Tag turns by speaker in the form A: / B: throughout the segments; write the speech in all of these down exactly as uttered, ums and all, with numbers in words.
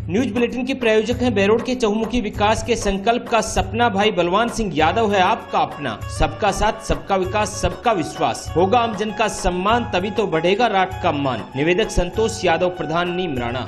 A: News bulletin के प्रायोजक हैं बहरोड के चहुमुखी विकास के संकल्प का सपना भाई बलवान सिंह यादव है आपका अपना। सबका साथ, सबका विकास, सबका विश्वास, होगा आमजन का सम्मान, तभी तो बढ़ेगा राट का मान। निवेदक संतोष यादव, प्रधान नीम राणा।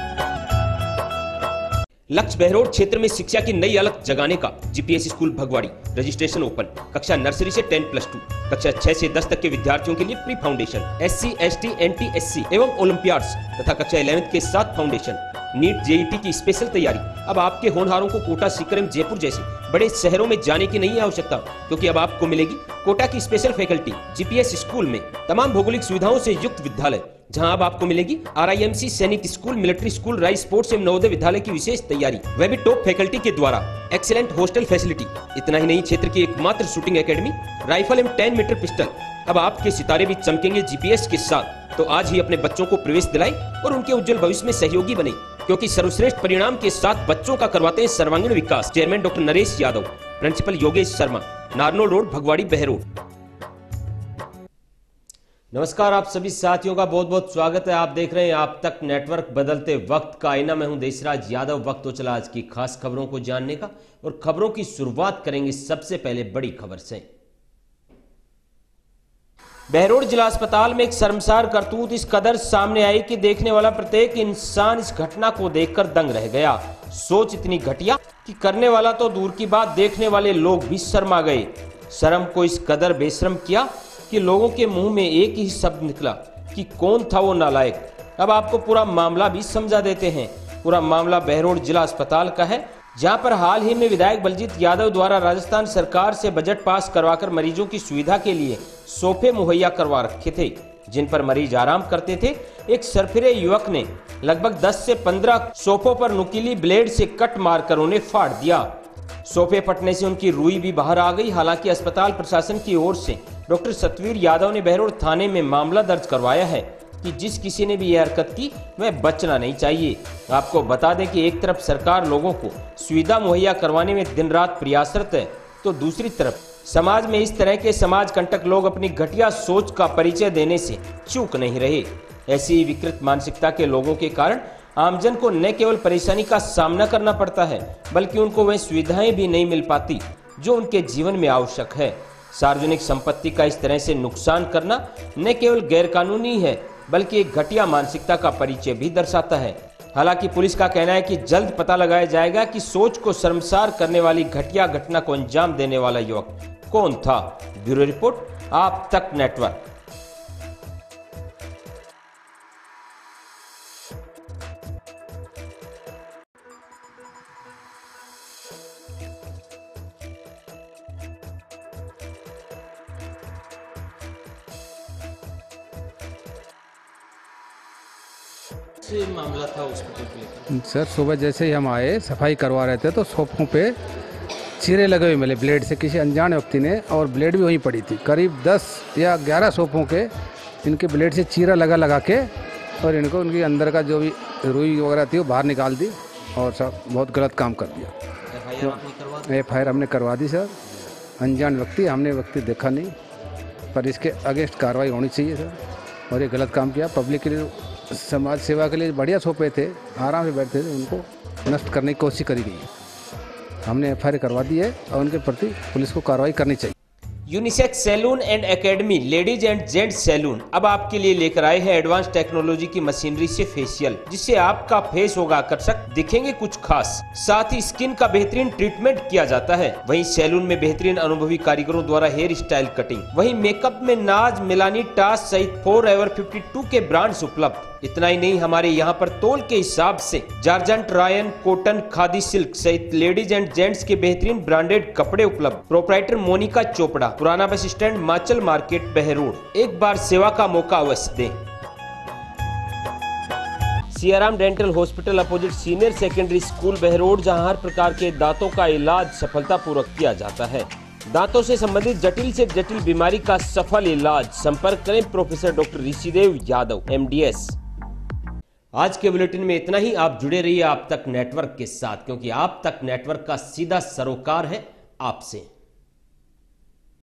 A: लक्ष्य बहरोड क्षेत्र में शिक्षा की नई अलग जगाने का। GPS school Bhagwadi, registration open. कक्षा नर्सरी से टेन प्लस टू, कक्षा छह से दस तक के विद्यार्थियों के लिए pre foundation, SC, ST, NT, SC एवं ओलंपियाड्स तथा कक्षा इलेवेंथ के साथ फाउंडेशन। नीट जेईटी की स्पेशल तैयारी। अब आपके होनहारों को कोटा, सीकर, जयपुर जैसे बड़े शहरों में जाने की नहीं आवश्यकता, क्योंकि अब आपको मिलेगी कोटा की स्पेशल फैकल्टी। जीपीएस स्कूल में तमाम भौगोलिक सुविधाओं से युक्त विद्यालय, जहां अब आपको मिलेगी RIMC, Sainik school, military school, राइस स्पोर्ट्स एवं नवोदय विद्यालय की विशेष तैयारी, वह भी टॉप फैकल्टी के द्वारा। Excellent hostel facility. इतना ही नहीं, क्षेत्र की एकमात्र शूटिंग एकेडमी, राइफल एवं टेन मीटर पिस्टल। अब आपके सितारे भी चमकेंगे जीपीएस के साथ। तो आज ही अपने बच्चों को प्रवेश दिलाएं और उनके उज्जवल भविष्य में सहयोगी बने, क्योंकि सर्वश्रेष्ठ परिणाम के साथ बच्चों का करवाते हैं सर्वांगीण विकास। Chairman doctor Naresh Yadav, principal Yogesh Sharma, Narnaul road, Bhagwadi, Behror. नमस्कार, आप सभी साथियों का बहुत बहुत स्वागत है। आप देख रहे हैं आप तक नेटवर्क, बदलते वक्त का आईना। मैं हूं देशराज यादव। वक्त तो चला आज की खास खबरों को जानने का, और खबरों की शुरुआत करेंगे सबसे पहले बड़ी खबर से। बहरोड जिला अस्पताल में एक शर्मसार करतूत इस कदर सामने आई कि देखने वाला प्रत्येक इंसान इस घटना को देखकर दंग रह गया। सोच इतनी घटिया कि करने वाला तो दूर की बात, देखने वाले लोग भी शर्मा गए। शर्म को इस कदर बेशर्म किया कि लोगों के मुंह में एक ही शब्द निकला कि कौन था वो नालायक। अब आपको पूरा मामला भी समझा देते हैं। पूरा मामला बहरोड जिला अस्पताल का है, जहां पर हाल ही में विधायक बलजीत यादव द्वारा राजस्थान सरकार से बजट पास करवाकर मरीजों की सुविधा के लिए सोफे मुहैया करवा रखे थे, जिन पर मरीज आराम करते थे। एक सरफिरे युवक ने लगभग दस से पंद्रह सोफों पर नुकीली ब्लेड से कट मारकर उन्हें फाड़ दिया। सोफे फटने से उनकी रुई भी बाहर आ गई। हालांकि अस्पताल प्रशासन की ओर से डॉक्टर सतवीर यादव ने बहरोड थाने में मामला दर्ज करवाया है कि जिस किसी ने भी यह हरकत की वह बचना नहीं चाहिए। आपको बता दें कि एक तरफ सरकार लोगों को सुविधा मुहैया करवाने में दिन रात प्रयासरत है, तो दूसरी तरफ समाज में इस तरह के समाज कंटक लोग अपनी घटिया सोच का परिचय देने से चूक नहीं रहे। ऐसी विकृत मानसिकता के लोगों के कारण आमजन को न केवल परेशानी का सामना करना पड़ता है, बल्कि उनको वह सुविधाएं भी नहीं मिल पाती जो उनके जीवन में आवश्यक है। सार्वजनिक संपत्ति का इस तरह से नुकसान करना न केवल गैरकानूनी है, बल्कि एक घटिया मानसिकता का परिचय भी दर्शाता है। हालांकि पुलिस का कहना है कि जल्द पता लगाया जाएगा कि सोच को शर्मसार करने वाली घटिया घटना को अंजाम देने वाला युवक कौन था। ब्यूरो रिपोर्ट, आप तक नेटवर्क। से मामला था हॉस्पिटल को लेकर?
B: सर, सुबह जैसे ही हम आए, सफाई करवा रहे थे तो सोफों पे चीरे लगे हुए मिले ब्लेड से, किसी अनजान व्यक्ति ने, और ब्लेड भी वहीं पड़ी थी। करीब दस या ग्यारह सोफों के इनके ब्लेड से चीरा लगा लगा के, और इनको उनकी अंदर का जो भी रुई वगैरह थी वो बाहर निकाल दी, और सब बहुत गलत काम कर दिया। एफ आई आर हमने करवा दी सर। अनजान व्यक्ति, हमने व्यक्ति देखा नहीं, पर इसके अगेंस्ट कार्रवाई होनी चाहिए सर। और ये गलत काम किया। पब्लिक के लिए, समाज सेवा के लिए बढ़िया सोफे थे, आराम से बैठते थे, उनको नष्ट करने की कोशिश करी गई है। हमने एफ आई आर करवा दी है और उनके प्रति पुलिस को कार्रवाई करनी चाहिए।
A: Unisex salon and academy, ladies and gents salon अब आपके लिए लेकर आए हैं एडवांस टेक्नोलॉजी की मशीनरी से फेशियल, जिससे आपका फेस होगा आकर्षक, दिखेंगे कुछ खास। साथ ही स्किन का बेहतरीन ट्रीटमेंट किया जाता है। वहीं सैलून में बेहतरीन अनुभवी कारीगरों द्वारा हेयर स्टाइल कटिंग, वहीं मेकअप में नाज, मिलानी, टास सहित फोर एवर फिफ्टी टू के ब्रांड्स उपलब्ध। इतना ही नहीं, हमारे यहाँ पर तोल के हिसाब से georgette, rayon, cotton, khadi, silk सहित लेडीज एंड जेंट्स के बेहतरीन ब्रांडेड कपड़े उपलब्ध। प्रोप्राइटर मोनिका चोपड़ा, पुराना बस स्टैंड, माचल मार्केट, बहरोड। एक बार सेवा का मौका अवश्य दें। Siyaram dental hospital opposite senior secondary school, Behror, जहां हर प्रकार के दांतों का इलाज सफलतापूर्वक किया जाता है। दांतों से संबंधित जटिल से जटिल बीमारी का सफल इलाज। संपर्क करें professor doctor Rishidev Yadav, M D S. आज के बुलेटिन में इतना ही। आप जुड़े रहिए आप तक नेटवर्क के साथ, क्योंकि आप तक नेटवर्क का सीधा सरोकार है आपसे।